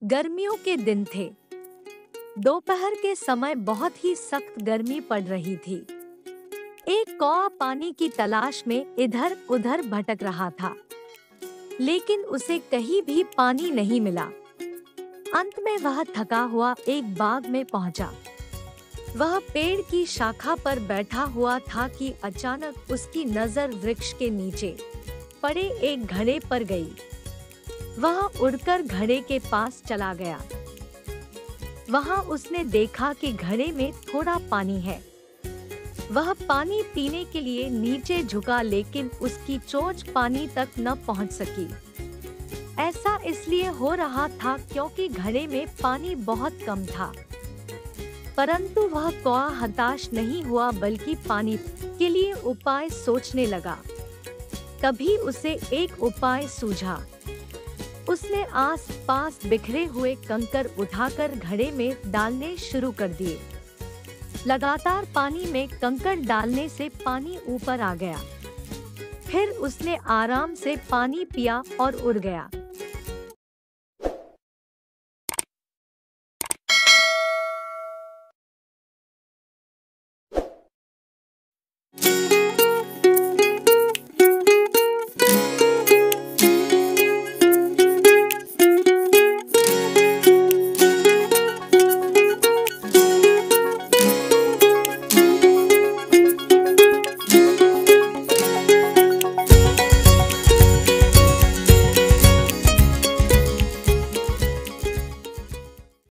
गर्मियों के दिन थे। दोपहर के समय बहुत ही सख्त गर्मी पड़ रही थी। एक कौवा पानी की तलाश में इधर उधर भटक रहा था, लेकिन उसे कहीं भी पानी नहीं मिला। अंत में वह थका हुआ एक बाग में पहुंचा। वह पेड़ की शाखा पर बैठा हुआ था कि अचानक उसकी नजर वृक्ष के नीचे पड़े एक घड़े पर गई। वह उड़कर घड़े के पास चला गया। वहां उसने देखा कि घड़े में थोड़ा पानी है। वह पानी पीने के लिए नीचे झुका, लेकिन उसकी चोंच पानी तक न पहुंच सकी। ऐसा इसलिए हो रहा था क्योंकि घड़े में पानी बहुत कम था। परंतु वह कौवा हताश नहीं हुआ, बल्कि पानी के लिए उपाय सोचने लगा। तभी उसे एक उपाय सूझा। उसने आस-पास बिखरे हुए कंकर उठाकर घड़े में डालने शुरू कर दिए। लगातार पानी में कंकर डालने से पानी ऊपर आ गया। फिर उसने आराम से पानी पिया और उड़ गया।